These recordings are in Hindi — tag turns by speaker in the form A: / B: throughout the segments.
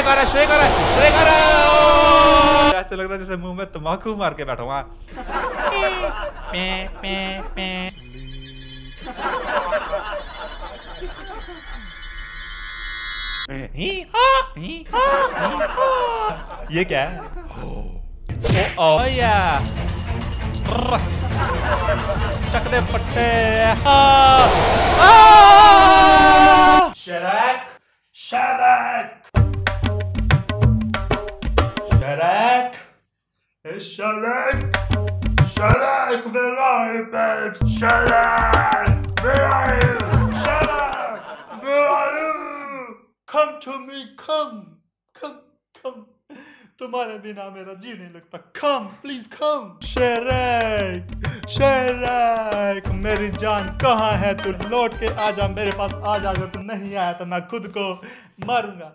A: श्रेक आ रहा है, श्रेक आ रहा है, श्रेक आ रहा है। ऐसे लग रहा है जैसे मुंह में तम्बाकू मार के बैठा हुआ। ये क्या है? ओह या चक दे पट्टे। शरक शरक शरक शरक शरक where are you babes? शरक where are you? शरक where are you? Come to me, come तुम्हारे बिना मेरा जी नहीं लगता। Come, please come। शरक मेरी जान कहाँ है? तू लौट के आजा मेरे पास, आजा। अगर तू नहीं आया तो मैं खुद को मारूंगा।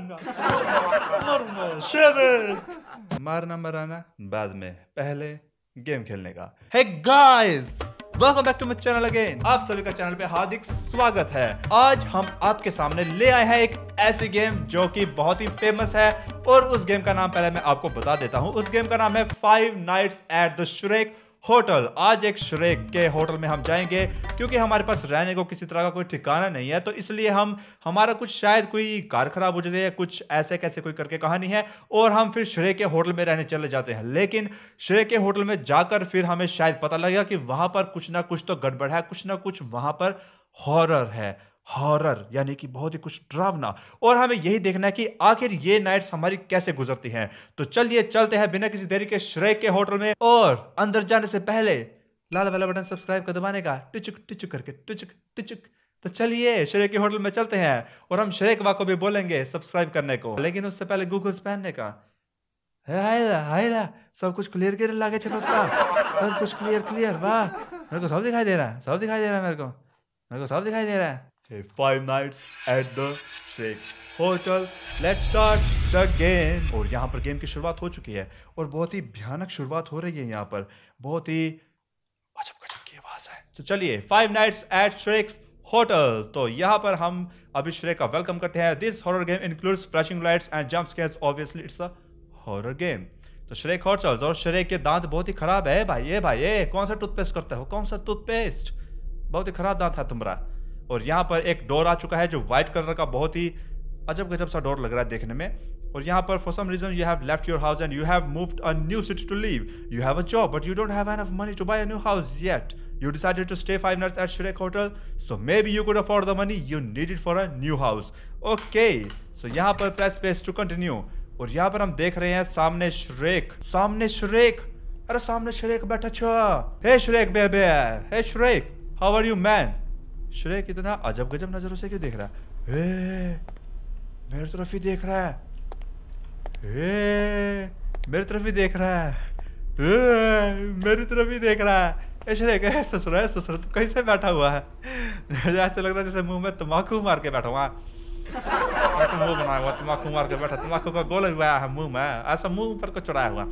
A: शरक मारना मराना बाद में, पहले गेम खेलने का। Hey guys, welcome back to my channel again. आप सभी का चैनल पे हार्दिक स्वागत है। आज हम आपके सामने ले आए हैं एक ऐसी गेम जो कि बहुत ही फेमस है, और उस गेम का नाम पहले मैं आपको बता देता हूं। उस गेम का नाम है five nights at the Shrek hotel. आज एक श्रेक के होटल में हम जाएंगे, क्योंकि हमारे पास रहने को किसी तरह का कोई ठिकाना नहीं है, तो इसलिए हमारा कुछ शायद कोई कार खराब हो जाती है, कुछ ऐसे कैसे कोई करके कहानी है, और हम फिर श्रेक के होटल में रहने चले जाते हैं। लेकिन श्रेक के होटल में जाकर फिर हमें शायद पता लगेगा कि वहां पर कुछ ना कुछ तो गड़बड़ है, कुछ ना कुछ वहां पर हॉरर है। हॉरर यानी कि बहुत ही कुछ डरावना, और हमें यही देखना है कि आखिर ये नाइट्स हमारी कैसे गुजरती हैं। तो चलिए चलते हैं बिना किसी देरी के श्रेक के होटल में, और अंदर जाने से पहले लाल वाला बटन सब्सक्राइब कर दबाने का, टिचुक टिचुक करके टिचुक टिचुक। तो चलिए श्रेक के होटल में चलते हैं, और हम श्रेक वाह को भी बोलेंगे सब्सक्राइब करने को, लेकिन उससे पहले गूगल्स पहनने का। हायला सब कुछ क्लियर क्लियर लागे पप्पा, सब कुछ क्लियर। वाह, मेरे को सब दिखाई दे रहा है, मेरे को सब दिखाई दे रहा है। Five nights at the Shreak Hotel. Let's start the game. और यहाँ पर गेम की शुरुआत हो चुकी है, और बहुत ही भयानक शुरुआत हो रही है। यहाँ पर बहुत ही अजब गजब की आवाज है। तो चलिए, Five Nights at Shreak Hotel। तो यहाँ पर हम अभी श्रेक का वेलकम करते हैं। This horror game includes flashing lights and jump scares. Obviously, it's a horror game. तो श्रेक होटल, और श्रेक के दांत बहुत ही खराब है भाई। कौन सा टूथपेस्ट करते हो? कौन सा टूथपेस्ट? बहुत ही खराब दांत है तुम्हारा। और यहाँ पर एक डोर आ चुका है जो व्हाइट कलर का, बहुत ही अजब गजब सा डोर लग रहा है देखने में। और यहाँ पर for some reason you have left your house and you have moved a new city to live. You have a job but you don't have enough money to buy a new house yet. You decided to stay 5 nights at Shreak Hotel, so maybe you could afford the money you needed for a new house. Okay, so यहाँ पर press space to continue। और यहाँ पर हम देख रहे हैं सामने श्रेक। अरे सामने श्रेक बैठा छा। Hey Shrek baby, hey Shrek, how are you man? Shrek इतना अजब गजब नजरों से क्यों देख रहा है? मेरी तरफ ही देख रहा है। मेरी तरफ ही देख रहा है। श्रेक ससुर तू कैसे बैठा हुआ है? ऐसे लग रहा है जैसे मुंह में तम्बाकू मार के बैठा हुआ। ऐसा मुंह बनाया हुआ, तम्बाकू मार के बैठा, तम्बाकू का गोला हुआ है मुंह में, ऐसा मुंह पर को चढ़ाया हुआ।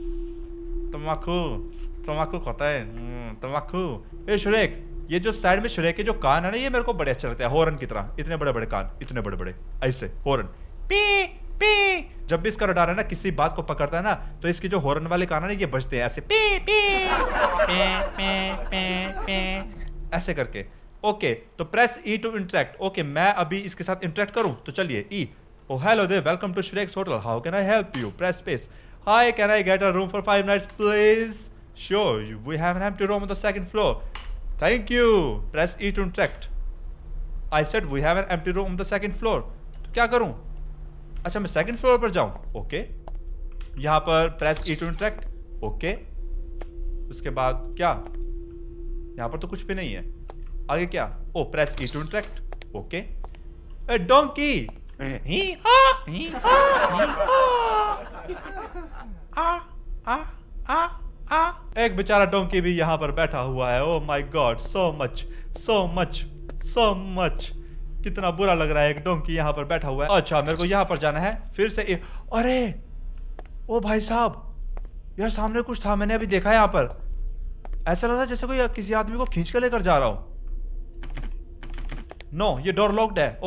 A: तम्बाकू खाता है तम्बाकू। श्रेक, ये जो साइड में श्रेक के जो कान है ना, ये मेरे को बड़े अच्छे लगते हैं, हॉर्न की तरह। इतने बड़े बड़े कान, इतने बड़े बड़े ऐसे हॉर्न। P P. जब भी इसका रडार है ना किसी बात को पकड़ता है ना, तो इसके जो हॉर्न वाले कान है ना, ये बजते हैं ऐसे पी पी पी ऐसे करके। ओके, तो press E to interact. Okay, मैं अभी इसके साथ इंटरेक्ट करूं, तो चलिए E. Oh hello there, welcome to Shrek hotel, how can I help you? Press space. Hi, can I get a room for 5 nights please? Sure, we have an empty room on the second floor. Thank you. Press E to interact. I said we have an empty room on the second floor. तो क्या करूं? अच्छा, मैं सेकंड फ्लोर पर जाऊं। ओके, यहाँ पर press E to interact। Okay, उसके बाद क्या? यहाँ पर तो कुछ भी नहीं है। आगे क्या? Oh, press E to interact। Okay, donkey. एक बेचारा डोंकी भी यहाँ पर बैठा हुआ है। Oh my God, so much. कितना बुरा लग रहा है, एक डोंकी यहाँ पर बैठा हुआ है। अच्छा, मेरे को यहाँ पर जाना है फिर से। अरे ओ भाई साहब, यार सामने कुछ था, मैंने अभी देखा है यहाँ पर। ऐसा लग रहा है जैसे कोई किसी आदमी को खींच कर लेकर जा रहा हूँ। नो, ये डोर लॉक्ड है। ओके,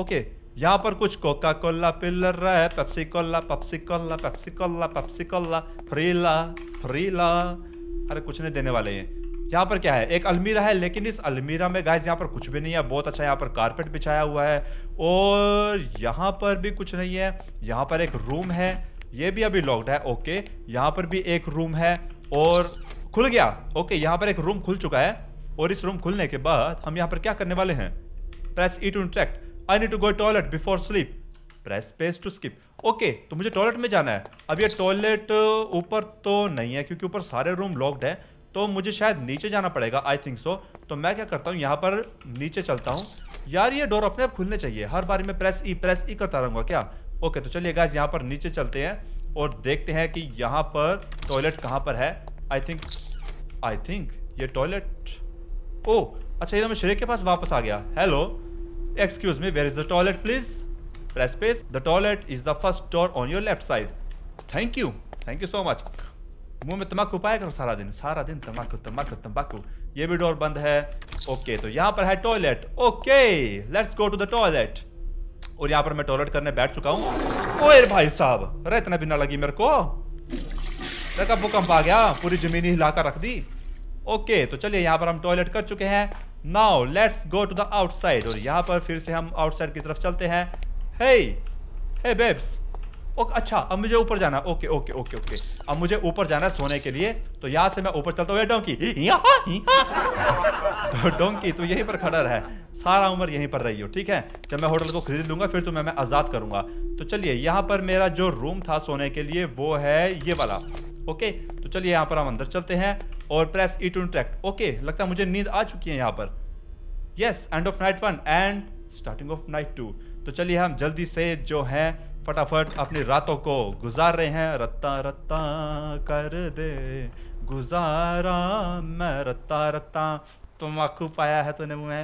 A: यहाँ पर कुछ कोका कोला पिलर रहा है, Pepsi cola Pepsi cola Pepsi cola Pepsi cola फ्रीला फ्रीला। अरे कुछ नहीं देने वाले हैं। यहाँ पर क्या है, एक अलमीरा है, लेकिन इस अलमीरा में गाइस यहाँ पर कुछ भी नहीं है। बहुत अच्छा यहाँ पर कारपेट बिछाया हुआ है और यहाँ पर भी कुछ नहीं है। यहाँ पर एक रूम है, ये भी अभी लॉक्ड है। ओके, यहाँ पर भी एक रूम है और खुल गया। ओके, यहाँ पर एक रूम खुल चुका है और इस रूम खुलने के बाद हम यहाँ पर क्या करने वाले हैं, press E to interact. I need to go toilet before sleep, press space to skip. Okay, तो मुझे टॉयलेट में जाना है। अब ये टॉयलेट ऊपर तो नहीं है क्योंकि ऊपर सारे रूम लॉक्ड है, तो मुझे शायद नीचे जाना पड़ेगा, आई थिंक सो। तो मैं क्या करता हूँ, यहाँ पर नीचे चलता हूँ। यार ये डोर अपने आप खुलने चाहिए, हर बारी में प्रेस ई करता रहूंगा क्या। ओके, तो चलिए गाइस यहाँ पर नीचे चलते हैं और देखते हैं कि यहाँ पर टॉयलेट कहाँ पर है। आई थिंक ये टॉयलेट, ओह अच्छा, ये तो मैं श्रेक के पास वापस आ गया। Hello excuse me, where is the toilet please, press space. The toilet is the first door on your left side. Thank you so much. मुंह में तंबाकू पाया करो सारा दिन तंबाकू तंबाकू तंबाकू। ये भी डोर बंद है। ओके, तो यहाँ पर है toilet. Okay, let's go to the toilet. और यहाँ पर मैं टॉयलेट करने बैठ चुका हूँ। ओए भाई साहब, अरे इतना भी ना लगी मेरे को, देखा भूकंप आ गया, पूरी जमीन ही हिलाकर रख दी। ओके, तो चलिए यहाँ पर हम टॉयलेट कर चुके हैं। Now let's go to the outside. और यहाँ पर फिर से हम आउटसाइड की तरफ चलते हैं। हे बेब्स, ओके अच्छा, अब मुझे ऊपर जाना। ओके ओके ओके ओके, अब मुझे ऊपर जाना है सोने के लिए। तो यहाँ से मैं ऊपर चलता हूँ। डोंकी तो डोंकी तो यहीं पर खड़ा है, सारा उम्र यहीं पर रही हो, ठीक है। जब मैं होटल को खरीद लूंगा फिर तुम्हें मैं आजाद करूंगा। तो चलिए, यहाँ पर मेरा जो रूम था सोने के लिए वो है ये वाला। ओके, तो चलिए यहाँ पर हम अंदर चलते हैं और press E to interact. Okay, लगता है मुझे नींद आ चुकी है यहाँ पर। Yes, end of night 1 and starting of night 2। तो चलिए हम जल्दी से जो है फटाफट अपनी रातों को गुजार रहे हैं। रत्ता रत्ता कर दे गुजारा मैं रत्ता रत्ता। तम्बाकू पाया है तूने मुंह में,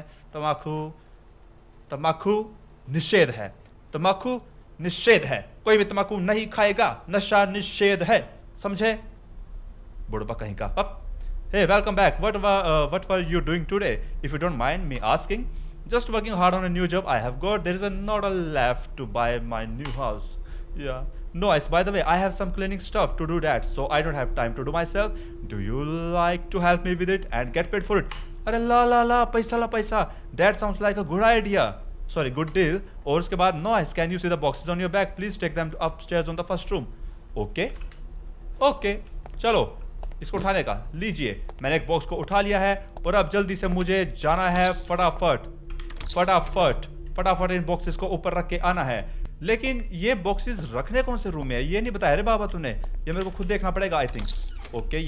A: तम्बाकू निषेध है, तम्बाकू निषेध है। कोई भी तम्बाकू नहीं खाएगा, नशा निषेध है, समझे बुढ़बा कहीं का। Hey, welcome back. What were you doing today? If you don't mind me asking. Just working hard on a new job I have got. There is not a left to buy my new house. Yeah. Nice. By the way, I have some cleaning stuff to do that, so I don't have time to do myself. Do you like to help me with it and get paid for it? अरे ला पैसा. That sounds like a good idea. Sorry, good deal. और उसके बाद nice. Can you see the boxes on your back? Please take them upstairs on the first room. Okay. चलो, इसको उठाने का लीजिए। मैंने एक बॉक्स को उठा लिया है और अब जल्दी से मुझे जाना है फटाफट इन बॉक्सेस को ऊपर रख के आना है। लेकिन ये बॉक्सेस रखने कौन से रूम में है ये नहीं बताया रे बाबा तूने, ये मेरे को खुद देखना पड़ेगा आई थिंक। ओके,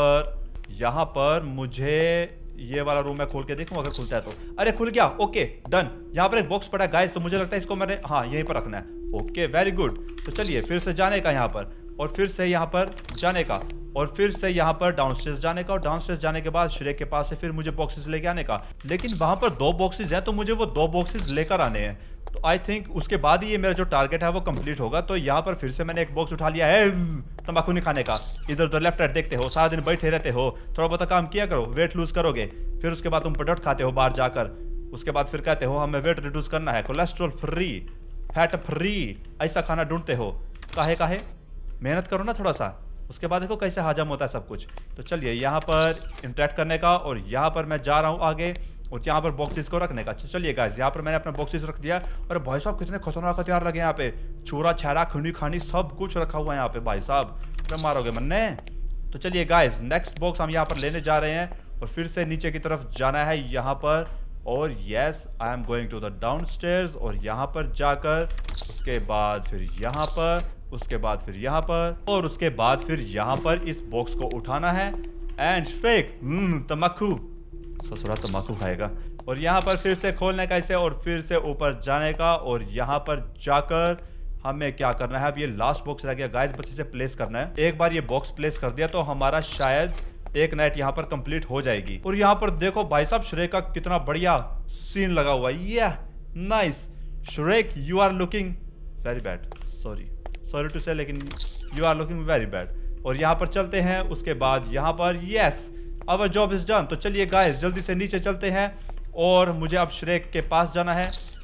A: यहाँ पर मुझे ये वाला रूम मैं खोल के देखूं अगर खुलता है तो। अरे खुल गया। Okay done. यहाँ पर एक बॉक्स पड़ा है गाइस, तो मुझे लगता है इसको मैंने यहीं पर रखना है। Okay very good. तो चलिए फिर से जाने का यहाँ पर, और फिर से यहाँ पर जाने का, और फिर से यहाँ पर डाउनस्टेयर्स जाने का, और डाउनस्टेयर्स जाने के बाद श्रेक के पास से फिर मुझे बॉक्सेस लेके आने का। लेकिन वहां पर 2 बॉक्सेस हैं तो मुझे वो 2 बॉक्सेस लेकर आने हैं। तो आई थिंक उसके बाद ही ये मेरा जो टारगेट है वो कंप्लीट होगा। तो यहाँ पर फिर से मैंने एक बॉक्स उठा लिया है तंबाकू नहीं खाने का। इधर उधर लेफ्ट राइट देखते हो, सारा दिन बैठे रहते हो, थोड़ा बहुत काम किया करो, वेट लूज करोगे, फिर उसके बाद तुम प्रोडक्ट खाते हो बाहर जाकर, उसके बाद फिर कहते हो हमें वेट रिड्यूस करना है, कोलेस्ट्रॉल फ्री, फैट फ्री, ऐसा खाना ढूंढते हो। काहे मेहनत करो ना थोड़ा सा, उसके बाद देखो कैसे हजम होता है सब कुछ। तो चलिए यहाँ पर इंटरेक्ट करने का, और यहाँ पर मैं जा रहा हूँ आगे, और यहाँ पर बॉक्सेस को रखने का। चलिए गाइस, यहाँ पर मैंने अपना बॉक्सेस रख दिया, और भाई साहब कितने खतरनाक हथियार लगे यहाँ पे, छुरा छारा खंडी खानी सब कुछ रखा हुआ है यहाँ पे भाई साहब, क्या मारोगे मन्ने। तो चलिए गाइस, नेक्स्ट बॉक्स हम यहाँ पर लेने जा रहे हैं, और फिर से नीचे की तरफ जाना है यहाँ पर, और yes I am going to the downstairs, और यहाँ पर जाकर उसके बाद फिर यहाँ पर, उसके बाद फिर यहाँ पर, और उसके बाद फिर यहाँ पर इस बॉक्स को उठाना है। एंड श्रेक तम्बाकू, ससुरा तम्बाकू खाएगा। और यहाँ पर फिर से खोलने का इसे, और फिर से ऊपर जाने का, और यहाँ पर जाकर हमें क्या करना है, अब ये लास्ट बॉक्स रह गया गाइस, बस इसे प्लेस करना है। एक बार ये बॉक्स प्लेस कर दिया तो हमारा शायद एक नाइट यहाँ पर कंप्लीट हो जाएगी। और यहाँ पर देखो भाई साहब, श्रेक का कितना बढ़िया सीन लगा हुआ है। ये nice Shrek, you are looking very bad, sorry to say, लेकिन you are looking very bad. और यहाँ पर चलते हैं, उसके बाद यहाँ पर yes our job is done. तो चलिए गाइस, जल्दी से नीचे चलते हैं, और मुझे अब श्रेक के पास जाना है।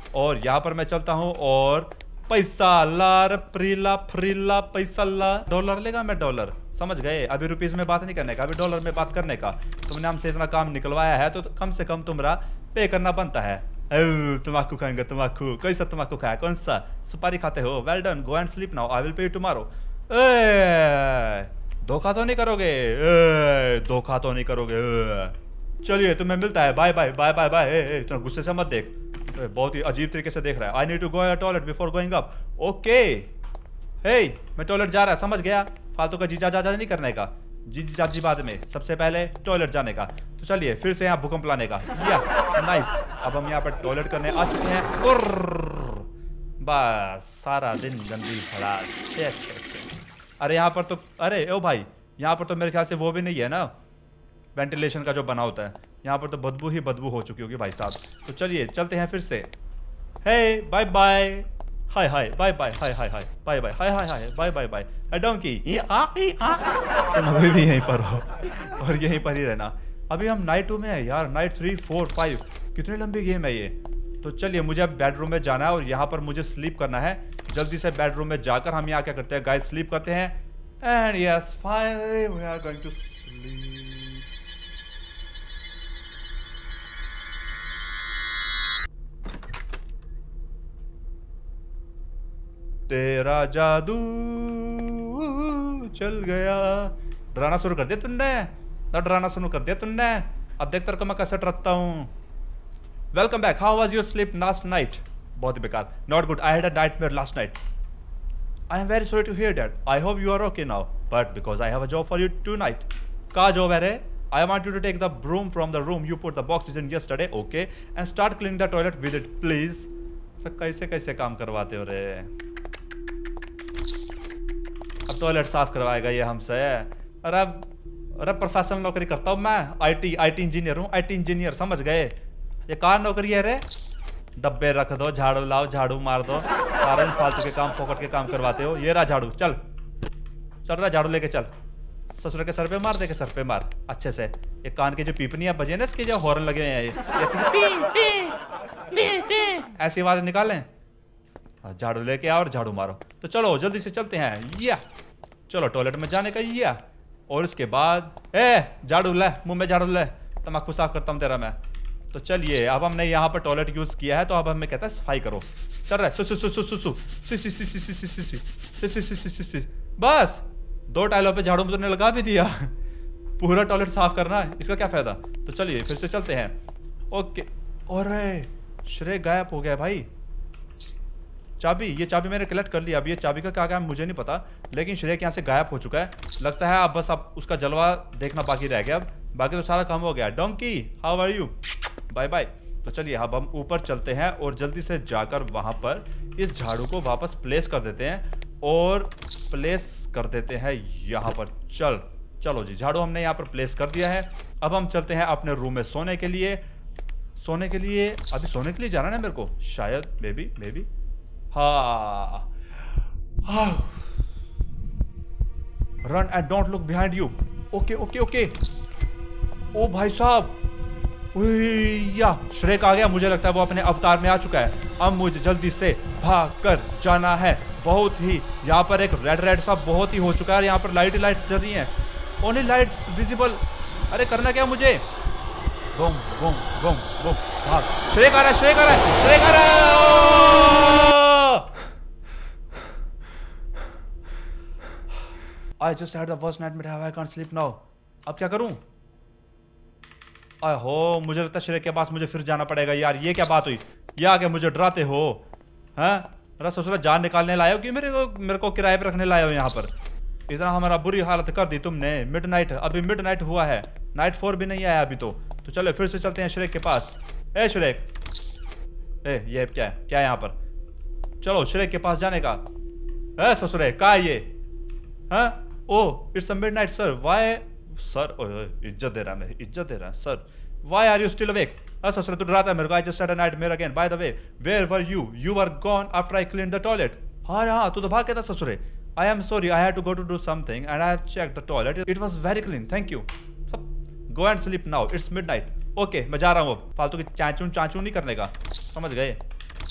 A: और यहाँ पर मैं चलता हूँ और पैसा लार प्रीला फ्रीला पैसा ला। डॉलर लेगा मैं डॉलर, समझ गए? अभी रुपीज में बात नहीं करने का, अभी डॉलर में बात करने का। तुमने हमसे इतना काम निकलवाया है तो कम से कम तुम्हारा पे करना बनता है। तम्बाकू खाएंगे, तम्बाकू? कैसा तम्बाकू खाया? कौन सा? सुपारी खाते हो? Well done, go and sleep now, I will pay you tomorrow. धोखा तो नहीं करोगे? धोखा तो नहीं करोगे? चलिए तुम्हें मिलता है, bye bye bye bye bye. तुम गुस्से से मत देख, बहुत ही अजीब तरीके से देख रहा है। I need to go toilet before going up. Okay, hey मैं टॉयलेट जा रहा है, समझ गया? फालतू का जीजा जाजा नहीं करने का, जी जाजी बाद में, सबसे पहले टॉयलेट जाने का। तो चलिए फिर से यहाँ भूकंप लाने का। या नाइस, अब हम यहाँ पर टॉयलेट करने आ चुके हैं। और बस सारा दिन गंदी खड़ा। अरे यहाँ पर तो, अरे ओ भाई, यहाँ पर तो मेरे ख्याल से वो भी नहीं है ना, वेंटिलेशन का जो बना होता है। यहाँ पर तो बदबू ही बदबू हो चुकी होगी भाई साहब। तो चलिए चलते हैं फिर से। Hey bye bye, hi hi bye bye, hi hi hi bye bye, hi hi hi bye bye bye. Donkey तुम अभी भी यहीं पर हो और यहीं पर ही रहना। अभी हम नाइट 2 में है यार, नाइट 3 4 5, कितनी लंबी गेम है ये। तो चलिए मुझे अब बेडरूम में जाना है और यहाँ पर मुझे स्लीप करना है। जल्दी से बेडरूम में जाकर हम यहाँ क्या करते हैं गाइस, स्लीप करते हैं। And yes finally we are going to sleep. तेरा जादू चल गया। डराना शुरू कर दिया तुमने, डराना शुरू कर दिया तुमने। अब देख तेरे को मैं कैसे डरता हूँ। Welcome back, how was your sleep last night? बहुत ही बेकार, not good, I had a nightmare last night. I am very sorry to hear that, I hope you are okay now, but because I have a job for you tonight. का जॉब है रे? I want you to take the broom from the room you put the boxes in yesterday, okay, and start cleaning the toilet with it, please. कैसे कैसे काम करवाते हो रे? अब टॉयलेट साफ करवाएगा ये हमसे? अरे प्रोफेशनल नौकरी करता हूँ मैं, आईटी इंजीनियर हूँ, आईटी इंजीनियर, समझ गए? ये कार नौकरी है रे? डब्बे रख दो, झाड़ू लाओ, झाड़ू मार दो, सारे दिन फालतू के काम, फोकट के काम करवाते हो। ये रहा झाड़ू, चल रहा झाड़ू लेके चल। ससुर के सर पे मार, दे के सर पे मार अच्छे से। ये कान के जो पीपनियां बजे ना, इसके जो हॉर्न लगे हुए हैं, ये अच्छे से पी पी पी पी ऐसी आवाज निकालें। झाड़ू लेके आओ और झाड़ू मारो। तो चलो जल्दी से चलते हैं। या चलो टॉयलेट में जाने का। या और उसके बाद झाड़ू ले, मुंह में झाड़ू ले, तम्बाकू साफ करता हूँ तेरा मैं। तो चलिए अब हमने यहाँ पर टॉयलेट यूज किया है, तो अब हमें कहता है सफाई करो। चल रहा है सु सु सु सु सु सु। बस 2 टाइलों पे झाड़ू तुमने लगा भी दिया, पूरा टॉयलेट साफ करना है, इसका क्या फायदा? तो चलिए फिर से चलते हैं। ओके, अरे श्रेय गायब हो गया भाई। चाबी, ये चाबी मैंने कलेक्ट कर लिया। अब ये चाबी का क्या काम मुझे नहीं पता, लेकिन श्रेय यहाँ से गायब हो चुका है लगता है। अब बस अब उसका जलवा देखना बाकी रह गया, अब बाकी तो सारा काम हो गया। Donkey how are you, bye bye. तो चलिए अब हम ऊपर चलते हैं और जल्दी से जाकर वहां पर इस झाड़ू को वापस प्लेस कर देते हैं और प्लेस कर देते हैं यहाँ पर। चलो जी, झाड़ू हमने यहाँ पर प्लेस कर दिया है। अब हम चलते हैं अपने रूम में सोने के लिए। अभी सोने के लिए जाना है मेरे को शायद, बेबी हाँ। Run and don't look behind you. Okay. ओ भाई साहब, या श्रेक आ गया। मुझे लगता है वो अपने अवतार में आ चुका है। अब मुझे जल्दी से भाग कर जाना है। बहुत ही यहाँ पर एक रेड सा बहुत ही हो चुका है। यहाँ पर लाइट चल रही हैं, ओनली लाइट्स विजिबल। अरे करना क्या मुझे? बूम बूम बूम बूम, भाग। श्रेक आ रहा है। I just had the worst nightmare. I can't sleep now. अब क्या करूं? हो मुझे लगता है श्रेय के पास मुझे फिर जाना पड़ेगा यार। ये क्या बात हुई? ये आके मुझे डराते हो? हैं? अरे ससुरा जान निकालने लाए हो कि मेरे को किराए पे रखने लाए हो यहाँ पर? इतना हमारा बुरी हालत कर दी तुमने। मिडनाइट, अभी मिडनाइट हुआ है, नाइट 4 भी नहीं आया अभी तो चलो फिर से चलते हैं श्रेय के पास। श्रेय, ये क्या है यहाँ पर? चलो श्रेय के पास जाने का। ससुरे का ये? हाँ, oh it's a midnight sir. Why sir? इज्जत दे रहा sir. Why are you still awake? ससुर तू डराता है मेरे को। I just had a nightmare again. By the way, where were you? You were gone after I cleaned the toilet. हाँ तू तो भाग गया था ससुरे। I am sorry, I had to go to do something and I check the toilet, it was very clean, thank you. Go and sleep now, it's midnight. Okay मैं जा रहा हूँ अब। फालतू की चाचू नहीं करने का, समझ गए?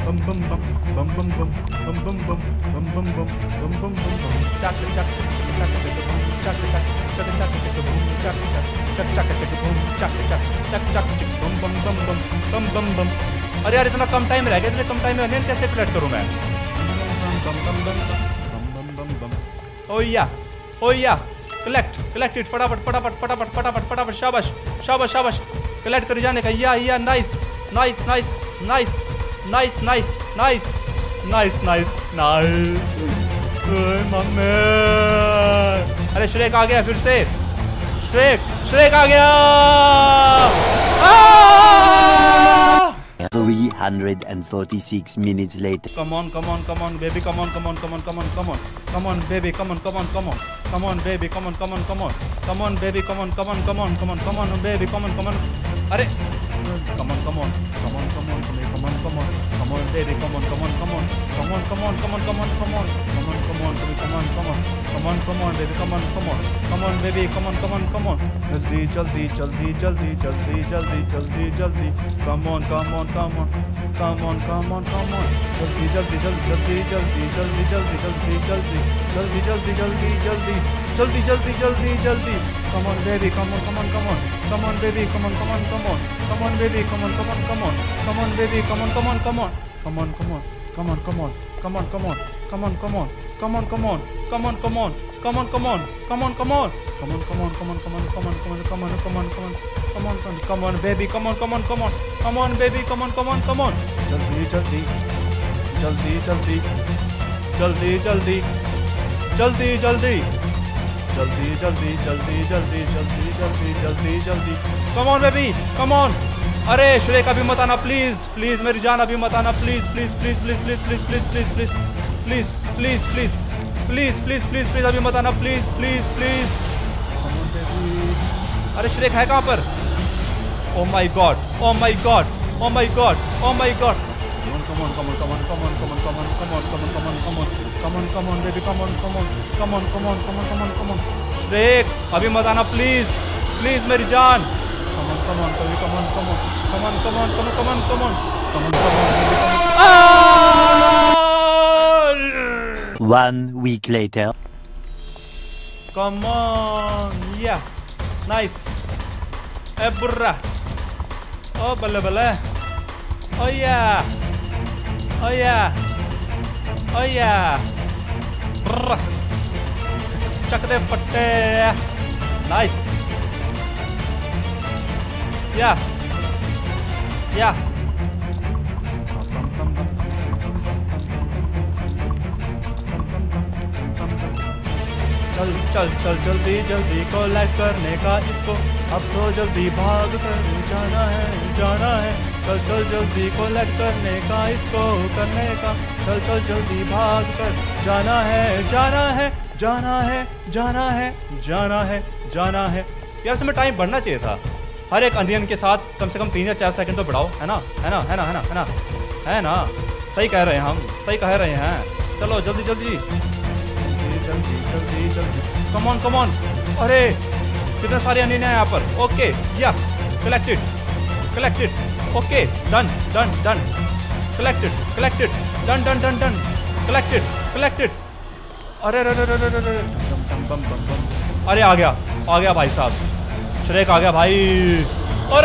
A: bum bum bum bum bum bum bum bum bum bum bum bum bum bum bum bum chak chak chak chak boom chak chak chak chak chak boom chak chak chak chak chak boom chak chak chak चक बम बम बम बम बम बम बम। अरे यार इतना कम टाइम रह गया, इतने कम टाइम में अनियन कैसे कलेक्ट करूं मैं? बम बम बम बम बम बम बम। ओ या कलेक्ट इट फटाफट फटाफट फटाफट फटाफट फटाफट। शाबाश शाबाश शाबाश, कलेक्ट कर जाने का। या nice nice nice nice nice nice nice nice nice nice. Mummy, अरे श्रेक आ गया फिर से। श्रेक आ गया।
B: 346 minutes later.
A: Come on baby, come on baby, come on baby, come on baby, come on baby, come on। अरे come on baby, come on baby, come on baby, come on baby, come on। जल्दी come on जल्दी come on baby, come on baby, come on baby, come on baby, come on। जल्दी come on baby, come on। अरे श्रेक अभी मत आना प्लीज मेरी जान, अभी मत आना प्लीज अभी मत आना प्लीज। अरे श्रेक है कहाँ पर? Oh my god come on baby, come on। Shrek अभी मत आना प्लीज मेरी जान। come on baby, come on baby, come on।
B: 1 week later.
A: Come on, yeah, nice। ए बुर्रा, ओ बल्ले, ओ या, बुर्रा, चक दे पट्टे, नाइस, या। चल जल्दी कोलैक्ट करने का इसको, अब तो जल्दी भाग कर जाना है। चल जल्दी कोलैक्ट करने का इसको करने का, चल जल्दी भाग कर जाना है। यार इसमें टाइम बढ़ना चाहिए था। हर एक अनियन के साथ कम से कम 3 या 4 सेकंड तो बढ़ाओ, है ना? सही कह रहे हैं हम, सही कह रहे हैं। चलो जल्दी कम ऑन। अरे कितने सारे अनियन हैं यहाँ पर। ओके या collected. Okay done. Collected done. Collected. अरे अरे आ गया भाई साहब, श्रेक आ गया भाई। अरे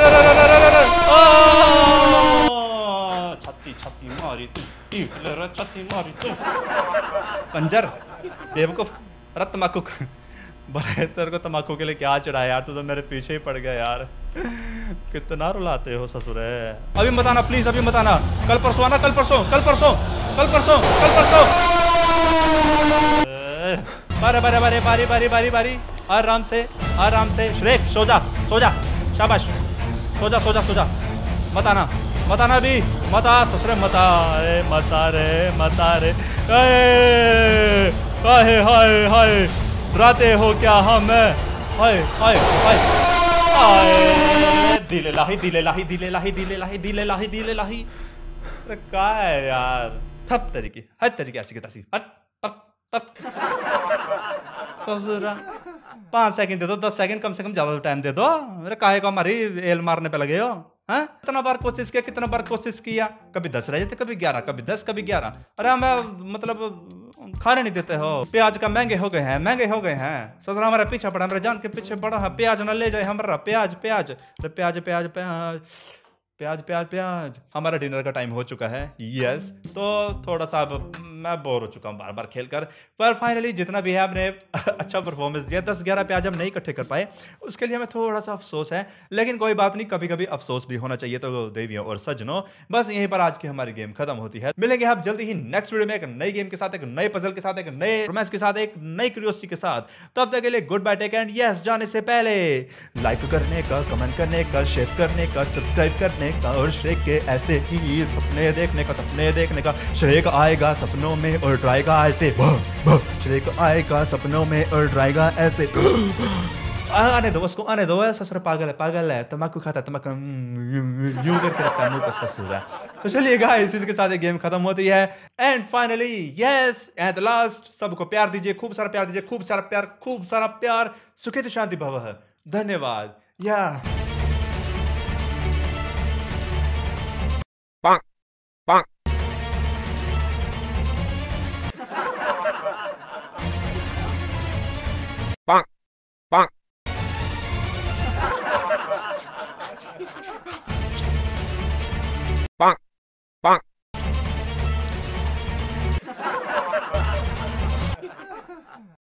A: छत्ती मारी तू कंजर बेवकूफ। अरे तम्बाकू बड़े तेरे को तम्बाकू के लिए क्या चढ़ाया यार, तू तो मेरे पीछे ही पड़ गया यार। कितना रुलाते हो ससुर है। अभी मत आना प्लीज, अभी मत आना। कल परसों आना, कल परसों। बारी आराम से श्रेक सो जा। शाबाश सो जा। मत आना अभी, मत आ ससुरे, मत आ रे। हाय डराते हो क्या हमें? हाय दिले लाही। अरे क्या है यार, हर तरीके ऐसी की तैसी। ससुरा 5 सेकंड दे दो, 10 सेकंड कम से कम, ज्यादा टाइम दे दो। अरे काहे को हमारी एल मारने पे लगे हो, हाँ, कितना बार कोशिश किया, कितना बार कोशिश किया, कभी 10 रह जाते, कभी 11, कभी 10, कभी 11। अरे हमें मतलब खाने नहीं देते हो। प्याज का महंगे हो गए हैं, महंगे हो गए हैं। ससुर हमारा पीछे पड़ा, हमारे जान के पीछे पड़ा है। प्याज ना ले जाए हमारा, प्याज प्याज, अरे प्याज प्याज प्याज प्याज प्याज प्याज। हमारा डिनर का टाइम हो चुका है, यस। तो थोड़ा सा अब मैं बोर हो चुका हूँ बार बार खेलकर, पर फाइनली जितना भी है हमने अच्छा परफॉर्मेंस दिया। 10-11 प्याज हम नहीं इकट्ठे कर पाए, उसके लिए हमें थोड़ा सा अफसोस है, लेकिन कोई बात नहीं, कभी कभी अफसोस भी होना चाहिए। तो देवियों और सज्जनों, बस यहीं पर आज की हमारी गेम खत्म होती है। मिलेंगे आप जल्दी ही नेक्स्ट वीडियो में एक नई गेम के साथ, एक नए पजल के साथ, एक नए रोमांस के साथ, एक नई क्यूरियोसिटी के साथ। तब तक के लिए goodbye, take and yes. जाने से पहले लाइक करने का, कमेंट करने का, शेयर करने का, सब्सक्राइब करने का, और श्रेय के ऐसे ही सपने देखने का, सपने देखने का। श्रेय आएगा सपनों में और ड्राएगा ऐसे, श्रेय आएगा सपनों में और ड्राएगा ऐसे। आने दो उसको, आने दो। ससुर पागल है, तम्बाकू खाता है, तम्बाकू यूं करके रखता है मुंह पर ससुर है। तो चलिए गाइस, इसके साथ ये गेम खत्म होती है। And finally yes, at last, सबको प्यार दीजिए, खूब सारा प्यार दीजिए, खूब सारा प्यार, खूब सारा प्यार। सुखित शांति भवः। धन्यवाद। या
C: Bonk. Bonk. Bonk. Bonk.